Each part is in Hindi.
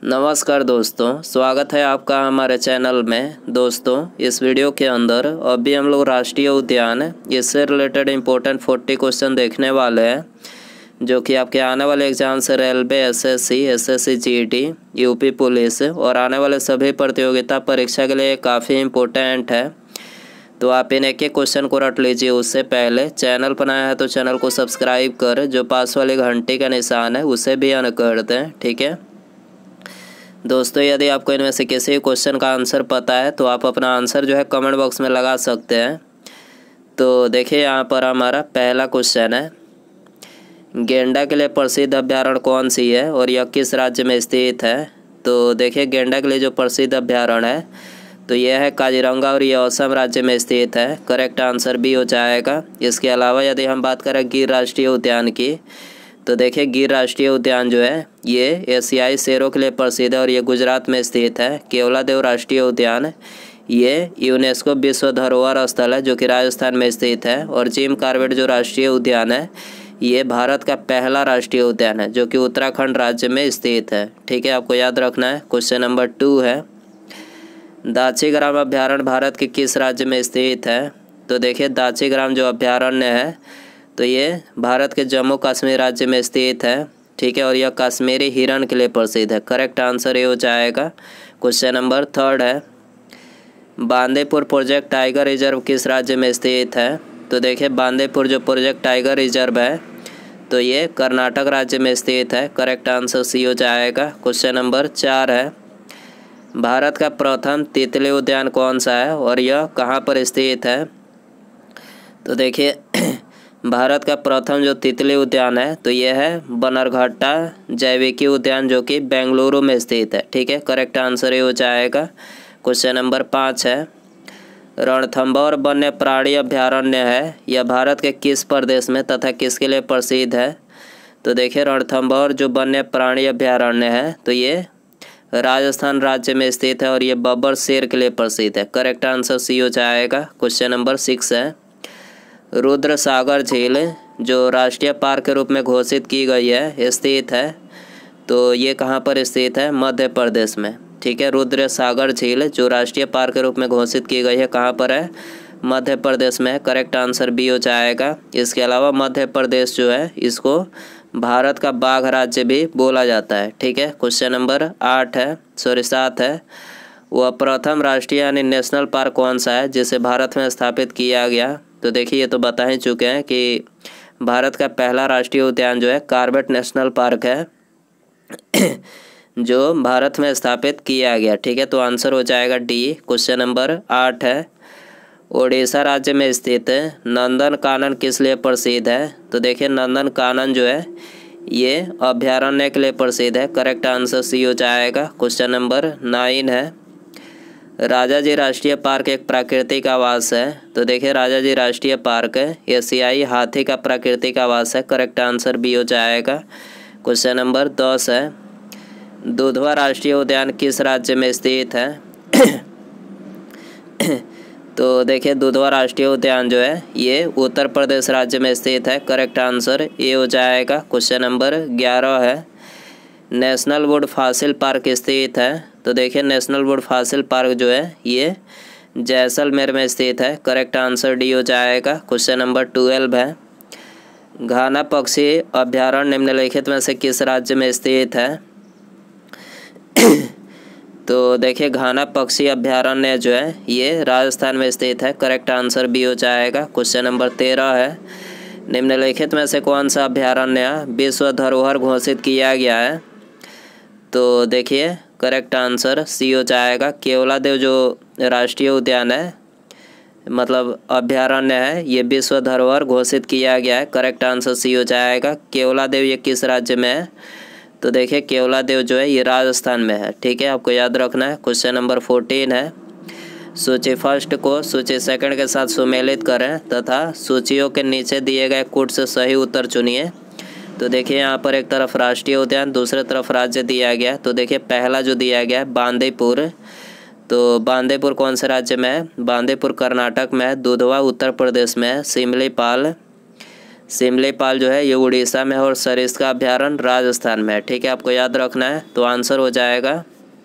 नमस्कार दोस्तों, स्वागत है आपका हमारे चैनल में। दोस्तों, इस वीडियो के अंदर अभी हम लोग राष्ट्रीय उद्यान इससे रिलेटेड इम्पोर्टेंट 40 क्वेश्चन देखने वाले हैं, जो कि आपके आने वाले एग्जाम से railway, SSC GD, UP police और आने वाले सभी प्रतियोगिता परीक्षा के लिए काफ़ी इम्पोर्टेंट है। तो आप इन एक क्वेश्चन को रट लीजिए। उससे पहले चैनल बनाया है तो चैनल को सब्सक्राइब कर जो पास वाली घंटी का निशान है उसे भी ऑन कर दें, ठीक है दोस्तों। यदि आपको इनमें से किसी क्वेश्चन का आंसर पता है तो आप अपना आंसर जो है कमेंट बॉक्स में लगा सकते हैं। तो देखिए, यहाँ पर हमारा पहला क्वेश्चन है, गेंडा के लिए प्रसिद्ध अभ्यारण्य कौन सी है और यह किस राज्य में स्थित है। तो देखिए, गेंडा के लिए जो प्रसिद्ध अभ्यारण्य है तो यह है काजीरंगा और यह असम राज्य में स्थित है। करेक्ट आंसर भी हो जाएगा। इसके अलावा यदि हम बात करें गिर राष्ट्रीय उद्यान की, तो देखिए गिर राष्ट्रीय उद्यान जो है ये एशियाई शेरों के लिए प्रसिद्ध है और ये गुजरात में स्थित है। केवलादेव राष्ट्रीय उद्यान ये यूनेस्को विश्व धरोहर स्थल है जो कि राजस्थान में स्थित है। और जिम कॉर्बेट जो राष्ट्रीय उद्यान है ये भारत का पहला राष्ट्रीय उद्यान है जो कि उत्तराखंड राज्य में स्थित है, ठीक है, आपको याद रखना है। क्वेश्चन नंबर 2 है, दाचीग्राम अभ्यारण्य भारत के किस राज्य में स्थित है। तो देखिए, दाचीग्राम जो अभ्यारण्य है तो ये भारत के जम्मू कश्मीर राज्य में स्थित है, ठीक है, और यह कश्मीरी हिरण के लिए प्रसिद्ध है। करेक्ट आंसर ये हो जाएगा। क्वेश्चन नंबर 3 है, बांदीपुर प्रोजेक्ट टाइगर रिजर्व किस राज्य में स्थित है। तो देखिए, बांदीपुर जो प्रोजेक्ट टाइगर रिजर्व है तो ये कर्नाटक राज्य में स्थित है। करेक्ट आंसर सी हो जाएगा। क्वेश्चन नंबर 4 है, भारत का प्रथम तितली उद्यान कौन सा है और यह कहाँ पर स्थित है। तो देखिए, भारत का प्रथम जो तितली उद्यान है तो यह है बन्नरघट्टा जैविकी उद्यान जो कि बेंगलुरु में स्थित है, ठीक है, करेक्ट आंसर ये हो जाएगा। क्वेश्चन नंबर 5 है, रणथंभौर वन्य प्राणी अभ्यारण्य है यह भारत के किस प्रदेश में तथा किसके लिए प्रसिद्ध है। तो देखिए, रणथंभौर जो वन्य प्राणी अभ्यारण्य है तो ये राजस्थान राज्य में स्थित है और ये बब्बर शेर के लिए प्रसिद्ध है। करेक्ट आंसर सी हो जाएगा। क्वेश्चन नंबर 6 है, रुद्र सागर झील जो राष्ट्रीय पार्क के रूप में घोषित की गई है स्थित है, तो ये कहाँ पर स्थित है, मध्य प्रदेश में, ठीक है। रुद्र सागर झील जो राष्ट्रीय पार्क के रूप में घोषित की गई है कहाँ पर है, मध्य प्रदेश में है। करेक्ट आंसर भी हो जाएगा। इसके अलावा मध्य प्रदेश जो है इसको भारत का बाघ राज्य भी बोला जाता है, ठीक है। क्वेश्चन नंबर 7 है, वह प्रथम राष्ट्रीय यानी नेशनल पार्क कौन सा है जिसे भारत में स्थापित किया गया। तो देखिए, ये तो बता ही चुके हैं कि भारत का पहला राष्ट्रीय उद्यान जो है कॉर्बेट नेशनल पार्क है जो भारत में स्थापित किया गया, ठीक है, तो आंसर हो जाएगा डी। क्वेश्चन नंबर 8 है, ओडिशा राज्य में स्थित नंदन कानन किस लिए प्रसिद्ध है। तो देखिए, नंदन कानन जो है ये अभ्यारण्य के लिए प्रसिद्ध है। करेक्ट आंसर सी हो जाएगा। क्वेश्चन नंबर 9 है, राजाजी राष्ट्रीय पार्क एक प्राकृतिक आवास है। तो देखिए, राजाजी राष्ट्रीय पार्क एशियाई हाथी का प्राकृतिक आवास है। करेक्ट आंसर भी हो जाएगा। क्वेश्चन नंबर 10 है, दुधवा राष्ट्रीय उद्यान किस राज्य में स्थित है तो देखिए, दुधवा राष्ट्रीय उद्यान जो है ये उत्तर प्रदेश राज्य में स्थित है। करेक्ट आंसर ये हो जाएगा। क्वेश्चन नंबर 11 है, नेशनल वुड फॉसिल पार्क स्थित है। तो देखिए, नेशनल वुड फॉसिल पार्क जो है ये जैसलमेर में स्थित है। करेक्ट आंसर डी हो जाएगा। क्वेश्चन नंबर 12 है, घाना पक्षी अभ्यारण्य निम्नलिखित में से किस राज्य में स्थित है। तो देखिए, घाना पक्षी अभ्यारण्य जो है ये राजस्थान में स्थित है। करेक्ट आंसर भी हो जाएगा। क्वेश्चन नंबर 13 है, निम्नलिखित में से कौन सा अभ्यारण्य विश्व धरोहर घोषित किया गया है। तो देखिए, करेक्ट आंसर सी हो जाएगा। केवलादेव जो राष्ट्रीय उद्यान है मतलब अभ्यारण्य है ये विश्व धरोहर घोषित किया गया है। करेक्ट आंसर सी हो जाएगा। केवलादेव ये किस राज्य में है। तो देखिए, केवलादेव जो है ये राजस्थान में है, ठीक है, आपको याद रखना है। क्वेश्चन नंबर 14 है, सूची फर्स्ट को सूची सेकंड के साथ सुमेलित करें तथा सूचियों के नीचे दिए गए कूट से सही उत्तर चुनिए। तो देखिए, यहाँ पर एक तरफ राष्ट्रीय उद्यान दूसरे तरफ राज्य दिया गया। तो देखिए, पहला जो दिया गया है बांदीपुर, तो बांदीपुर कौन से राज्य में है, बांदीपुर कर्नाटक में है। दुधवा उत्तर प्रदेश में है। सिमलीपाल सिमलीपाल जो है ये उड़ीसा में है और सरिस्का अभ्यारण्य राजस्थान में है। ठीक है, आपको याद रखना है। तो आंसर हो जाएगा,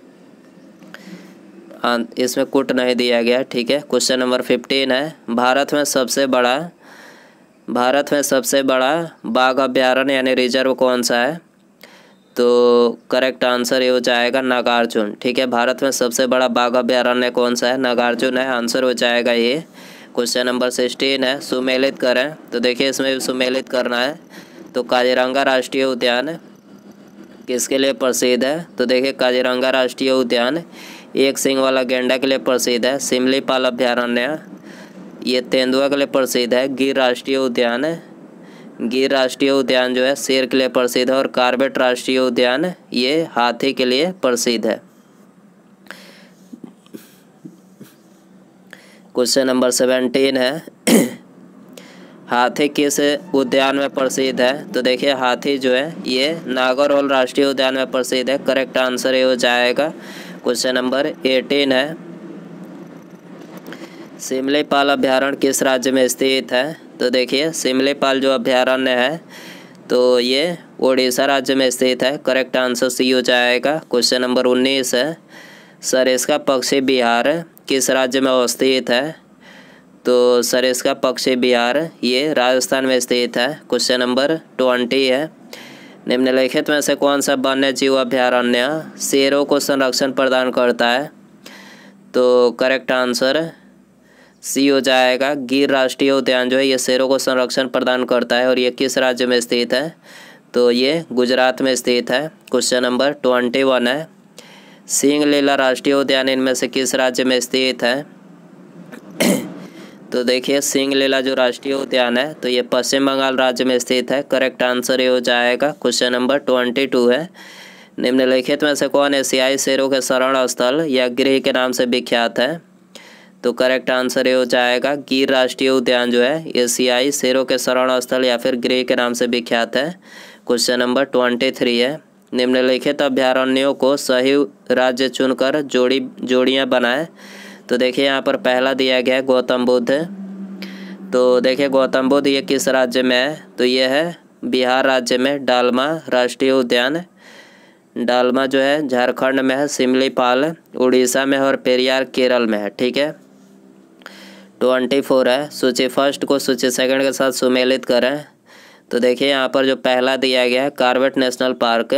इसमें कुट नहीं दिया गया। ठीक है, क्वेश्चन नंबर 15 है, भारत में सबसे बड़ा बाघ अभ्यारण्य यानी रिजर्व कौन सा है? तो करेक्ट आंसर ये हो जाएगा नागार्जुन। ठीक है, भारत में सबसे बड़ा बाघ अभ्यारण्य कौन सा है? नागार्जुन है। आंसर हो जाएगा ये। क्वेश्चन नंबर 16 है, सुमेलित करें। तो देखिए इसमें भी सुमेलित करना है। तो काजीरंगा राष्ट्रीय उद्यान किसके लिए प्रसिद्ध है? तो देखिए काजीरंगा राष्ट्रीय उद्यान एक सींग वाला गैंडा के लिए प्रसिद्ध है। सिमलीपाल अभ्यारण्य ये तेंदुआ के लिए प्रसिद्ध है। गिर राष्ट्रीय उद्यान जो है शेर के लिए प्रसिद्ध है। और कॉर्बेट राष्ट्रीय उद्यान ये हाथी के लिए प्रसिद्ध है। क्वेश्चन नंबर 17 है, हाथी किस उद्यान में प्रसिद्ध है? तो देखिए हाथी जो है ये नागरहोल राष्ट्रीय उद्यान में प्रसिद्ध है। करेक्ट आंसर ये हो जाएगा। क्वेश्चन नंबर 18 है, सिमलीपाल अभ्यारण्य किस राज्य में स्थित है? तो देखिए सिमलीपाल जो अभ्यारण्य है तो ये उड़ीसा राज्य में स्थित है। करेक्ट आंसर सी हो जाएगा। क्वेश्चन नंबर 19 है, सरिस्का पक्षी विहार किस राज्य में अवस्थित है? तो सरिस्का पक्षी विहार ये राजस्थान में स्थित है। क्वेश्चन नंबर 20 है, निम्नलिखित में से कौन सा वन्य जीव अभ्यारण्य शेरों को संरक्षण प्रदान करता है? तो करेक्ट आंसर सी हो जाएगा। गिर राष्ट्रीय उद्यान जो है ये शेरों को संरक्षण प्रदान करता है। और ये किस राज्य में स्थित है? तो ये गुजरात में स्थित है। क्वेश्चन नंबर 21 है, सिंगलीला राष्ट्रीय उद्यान इनमें से किस राज्य में स्थित है? तो देखिए सिंगलीला जो राष्ट्रीय उद्यान है तो ये पश्चिम बंगाल राज्य में स्थित है। करेक्ट आंसर ये हो जाएगा। क्वेश्चन नंबर 22 है, निम्नलिखित में से कौन एशियाई शेरों के शरण स्थल या गृह के नाम से विख्यात है? तो करेक्ट आंसर ये हो जाएगा। गिर राष्ट्रीय उद्यान जो है एशियाई शेरों के शरण स्थल या फिर गृह के नाम से विख्यात है। क्वेश्चन नंबर 23 है, निम्नलिखित अभ्यारण्यों को सही राज्य चुनकर जोड़ियाँ बनाएं। तो देखिए यहाँ पर पहला दिया गया है गौतम बुद्ध। तो देखिए गौतम बुद्ध ये किस राज्य में है? तो ये है बिहार राज्य में डालमा राष्ट्रीय उद्यान। डालमा जो है झारखंड में है। सिमलीपाल उड़ीसा में है और पेरियार केरल में है। ठीक है, 24 है, सूची फर्स्ट को सूची सेकंड के साथ सुमेलित करें। तो देखिए यहाँ पर जो पहला दिया गया है कॉर्बेट नेशनल पार्क।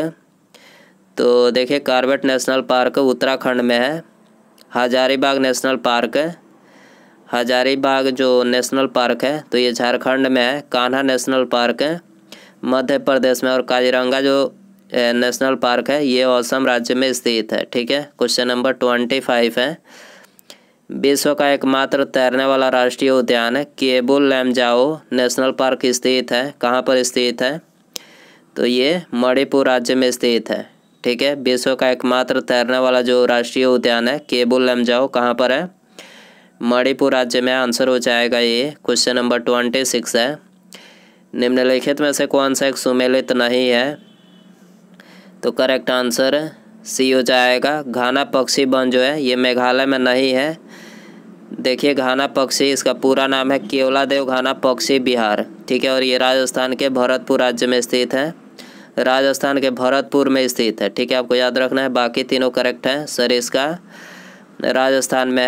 तो देखिए कॉर्बेट नेशनल पार्क उत्तराखंड में है। हजारीबाग नेशनल पार्क, हजारीबाग जो नेशनल पार्क है तो ये झारखंड में है। कान्हा नेशनल पार्क मध्य प्रदेश में। और काजीरंगा जो नेशनल पार्क है ये असम राज्य में स्थित है। ठीक है, क्वेश्चन नंबर 25 है, विश्व का एकमात्र तैरने वाला राष्ट्रीय उद्यान केबुल लमजाओ नेशनल पार्क स्थित है। कहाँ पर स्थित है? तो ये मणिपुर राज्य में स्थित है। ठीक है, विश्व का एकमात्र तैरने वाला जो राष्ट्रीय उद्यान है केबुल लमजाओ कहाँ पर है? मणिपुर राज्य में। आंसर हो जाएगा ये। क्वेश्चन नंबर 26 है, निम्नलिखित में से कौन सा एक सुमेलित नहीं है? तो करेक्ट आंसर सी हो जाएगा। घाना पक्षी वन जो है ये मेघालय में नहीं है। देखिए घाना पक्षी इसका पूरा नाम है केवलादेव घाना पक्षी विहार। ठीक है, और ये राजस्थान के भरतपुर राज्य में स्थित है। राजस्थान के भरतपुर में स्थित है। ठीक है, आपको याद रखना है। बाकी तीनों करेक्ट हैं। सरिस्का राजस्थान में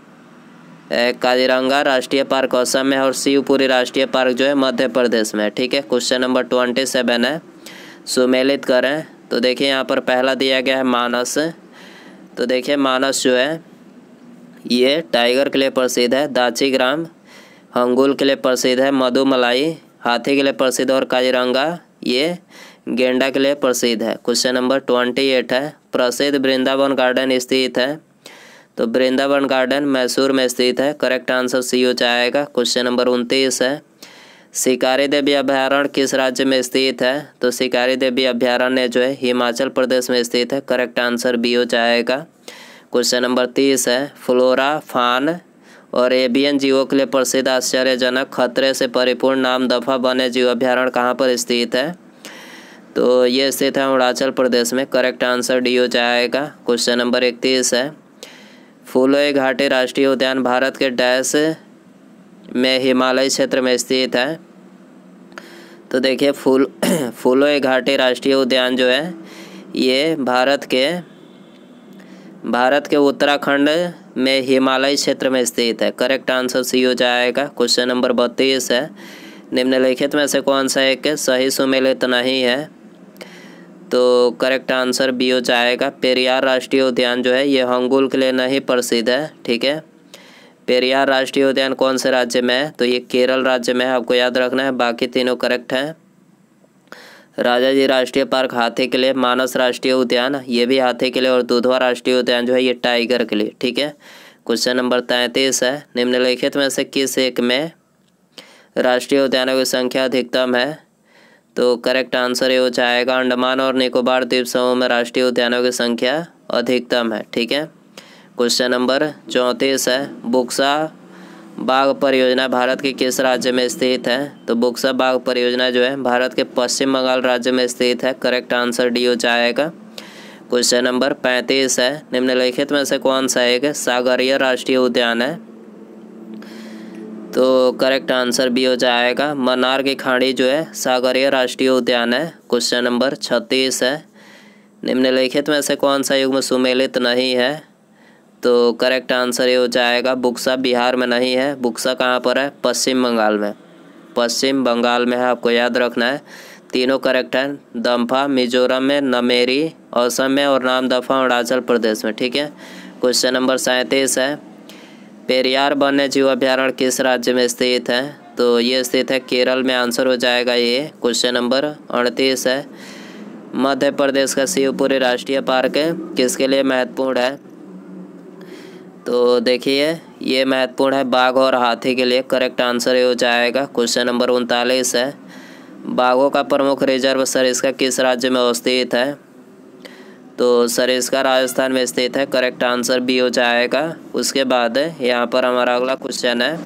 है। काजीरंगा राष्ट्रीय पार्क असम में है। और शिवपुरी राष्ट्रीय पार्क जो है मध्य प्रदेश में है। ठीक है, क्वेश्चन नंबर 27 है, सुमेलित करें। तो देखिए यहाँ पर पहला दिया गया है मानस। तो देखिए मानस जो है ये टाइगर के लिए प्रसिद्ध है। दाचीग्राम हंगुल के लिए प्रसिद्ध है। मधुमलाई हाथी के लिए प्रसिद्ध है। और काजीरंगा ये गेंडा के लिए प्रसिद्ध है। क्वेश्चन नंबर 28 है, प्रसिद्ध वृंदावन गार्डन स्थित है। तो वृंदावन गार्डन मैसूर में स्थित है। करेक्ट आंसर सी हो जाएगा। क्वेश्चन नंबर 29 है, शिकारी देवी अभ्यारण्य किस राज्य में स्थित है? तो शिकारी देवी अभ्यारण्य जो है हिमाचल प्रदेश में स्थित है। करेक्ट आंसर बी हो जाएगा। क्वेश्चन नंबर 30 है, फ्लोरा फान और एवियन जीवों के लिए प्रसिद्ध आश्चर्यजनक खतरे से परिपूर्ण नामदफा वन्य जीव अभ्यारण्य कहाँ पर स्थित है? तो ये स्थित है अरुणाचल प्रदेश में। करेक्ट आंसर डी हो जाएगा। क्वेश्चन नंबर 31 है, फूलोई घाटी राष्ट्रीय उद्यान भारत के डैश में हिमालय क्षेत्र में स्थित है? तो देखिए फूलों घाटी राष्ट्रीय उद्यान जो है ये भारत के उत्तराखंड में हिमालय क्षेत्र में स्थित है। करेक्ट आंसर सी हो जाएगा। क्वेश्चन नंबर 32 है, निम्नलिखित में से कौन सा एक सही सुमेलित नहीं है? तो करेक्ट आंसर बी हो जाएगा। पेरियार राष्ट्रीय उद्यान जो है ये हंगुल के लिए नहीं प्रसिद्ध है। ठीक है, पेरियार राष्ट्रीय उद्यान कौन से राज्य में है? तो ये केरल राज्य में है, आपको याद रखना है। बाकी तीनों करेक्ट हैं। राजाजी राष्ट्रीय पार्क हाथी के लिए, मानस राष्ट्रीय उद्यान ये भी हाथी के लिए, और दुधवा राष्ट्रीय उद्यान जो है ये टाइगर के लिए। ठीक है, क्वेश्चन नंबर 33 है, निम्नलिखित में से किस एक में राष्ट्रीय उद्यानों की संख्या अधिकतम है? तो करेक्ट आंसर ये हो जाएगा, अंडमान और निकोबार द्वीप समूह में राष्ट्रीय उद्यानों की संख्या अधिकतम है। ठीक है, क्वेश्चन नंबर 34 है, बुक्सा बाघ परियोजना भारत के किस राज्य में स्थित है? तो बुक्सा बाघ परियोजना जो है भारत के पश्चिम बंगाल राज्य में स्थित है। करेक्ट आंसर डी हो जाएगा। क्वेश्चन नंबर 35 है, निम्नलिखित में से कौन सा एक सागरीय राष्ट्रीय उद्यान है? तो करेक्ट आंसर बी हो जाएगा, मन्नार की खाड़ी जो है सागरीय राष्ट्रीय उद्यान है। क्वेश्चन नंबर 36 है, निम्नलिखित में से कौन सा युग्म सुमेलित नहीं है? तो करेक्ट आंसर ये हो जाएगा, बुक्सा बिहार में नहीं है। बुक्सा कहाँ पर है? पश्चिम बंगाल में। पश्चिम बंगाल में है, आपको याद रखना है। तीनों करेक्ट हैं। दम्फा मिजोरम में, नमेरी असम में, और नामदफा अरुणाचल प्रदेश में। ठीक है, क्वेश्चन नंबर 37 है, पेरियार वन्य जीव अभ्यारण्य किस राज्य में स्थित है? तो ये स्थित है केरल में। आंसर हो जाएगा ये। क्वेश्चन नंबर 38 है, मध्य प्रदेश का शिवपुरी राष्ट्रीय पार्क किसके लिए महत्वपूर्ण है? तो देखिए ये महत्वपूर्ण है बाघ और हाथी के लिए। करेक्ट आंसर ये हो जाएगा। क्वेश्चन नंबर 39 है, बाघों का प्रमुख रिजर्व सरिस्का किस राज्य में अवस्थित है? तो सरिस्का राजस्थान में स्थित है। करेक्ट आंसर बी हो जाएगा। उसके बाद यहाँ पर हमारा अगला क्वेश्चन है,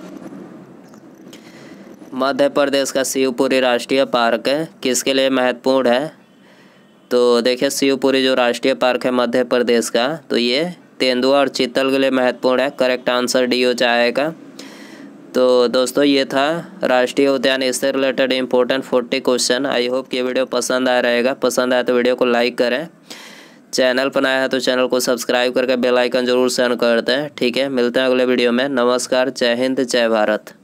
मध्य प्रदेश का शिवपुरी राष्ट्रीय पार्क किसके लिए महत्वपूर्ण है? तो देखिए शिवपुरी जो राष्ट्रीय पार्क है मध्य प्रदेश का, तो ये तेंदुआ और चीतल के लिए महत्वपूर्ण है। करेक्ट आंसर डी हो जाएगा। तो दोस्तों ये था राष्ट्रीय उद्यान, इससे related important 40 question. I hope कि वीडियो पसंद आया रहेगा। पसंद आया तो वीडियो को लाइक करें, चैनल पर नया है तो चैनल को सब्सक्राइब करके बेल आइकन जरूर सेंड कर दें। ठीक है, मिलते हैं अगले वीडियो में। नमस्कार, जय हिंद, जय भारत।